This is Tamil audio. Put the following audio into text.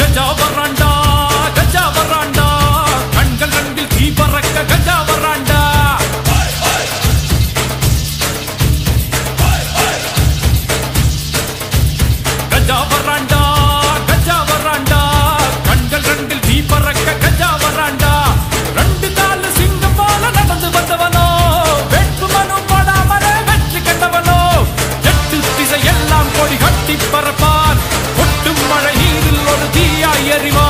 கஜா வராண்டா கஜா வராண்டா கண்கள் ரெண்டில் தீ பறக்க கஜா வராண்டா கஜா வராண்டா கஜா வராண்டா கண்கள் ரெண்டில் தீ பறக்க கஜா வராண்டா ரெண்டு கால சிங்கம் போல நடந்து வந்தவனோ வெட்டு மனு போடாமலே வெற்றி கண்டவனோ எட்டு திசை எல்லாம் கொடி கட்டி பறப்பான் கொட்டும் மழை நீரில் ஒரு தீயாய் எறிவான்